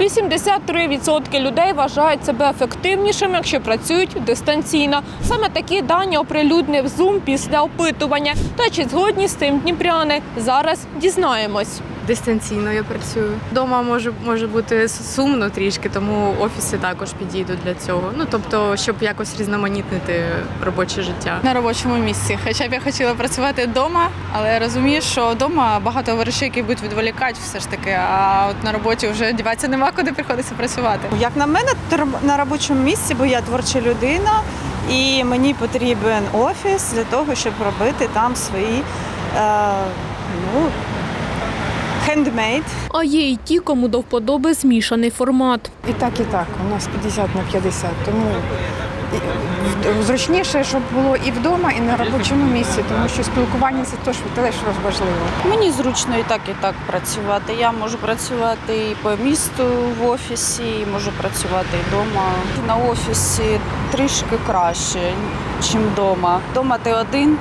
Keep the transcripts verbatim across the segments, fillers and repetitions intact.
вісімдесят три відсотки людей вважають себе ефективнішими, якщо працюють дистанційно. Саме такі дані оприлюднив Zoom після опитування. Та чи згодні з цим дніпряни? Зараз дізнаємось. Дистанційно я працюю. Дома може, може бути сумно трішки, тому офіси також підійдуть для цього. Ну, тобто, щоб якось різноманітнити робоче життя. На робочому місці. Хоча б я хотіла працювати вдома, але я розумію, що вдома багато речей, які будуть відволікати все ж таки, а от на роботі вже діватися нема куди, приходиться працювати. Як на мене, на робочому місці, бо я творча людина, і мені потрібен офіс для того, щоб робити там свої, е, ну, хендмейд. А є і ті, кому до вподоби змішаний формат. І так, і так. У нас п'ятдесят на п'ятдесят. Тому зручніше, щоб було і вдома, і на робочому місці, тому що спілкування – це теж важливо. Мені зручно і так, і так працювати. Я можу працювати і по місту в офісі, і можу працювати і вдома. На офісі трішки краще, ніж вдома. Вдома ти один,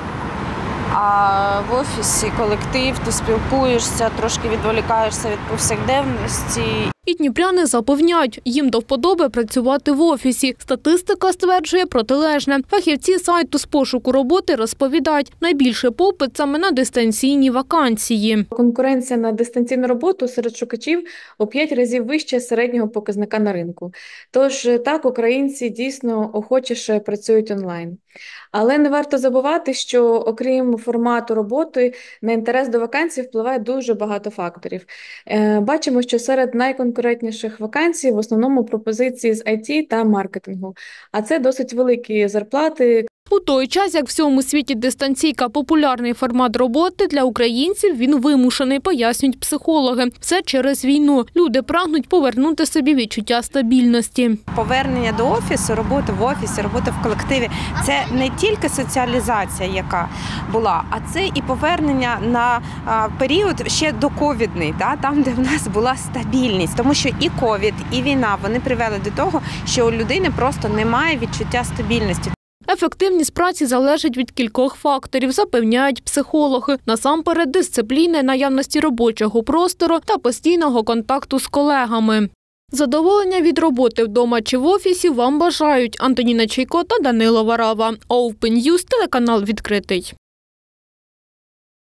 а в офісі колектив, ти спілкуєшся, трошки відволікаєшся від повсякденності. І дніпряни запевняють, їм до вподоби працювати в офісі. Статистика стверджує протилежне. Фахівці сайту з пошуку роботи розповідають, найбільший попит саме на дистанційні вакансії. Конкуренція на дистанційну роботу серед шукачів у п'ять разів вище середнього показника на ринку. Тож так, українці дійсно охочіше працюють онлайн. Але не варто забувати, що окрім формату роботи, на інтерес до вакансій впливає дуже багато факторів. Бачимо, що серед найконкурентніших вакансій в основному пропозиції з ай ті та маркетингу. А це досить великі зарплати. У той час, як в всьому світі дистанційка – популярний формат роботи, для українців він вимушений, пояснюють психологи. Все через війну. Люди прагнуть повернути собі відчуття стабільності. Повернення до офісу, роботи в офісі, роботи в колективі – це не тільки соціалізація, яка була, а це і повернення на період ще доковідний, да, там, де в нас була стабільність. Тому що і ковід, і війна, вони привели до того, що у людини просто немає відчуття стабільності. Ефективність праці залежить від кількох факторів, запевняють психологи. Насамперед дисципліни, наявності робочого простору та постійного контакту з колегами. Задоволення від роботи вдома чи в офісі вам бажають Антоніна Чайко та Данило Варава. Open News, телеканал відкритий.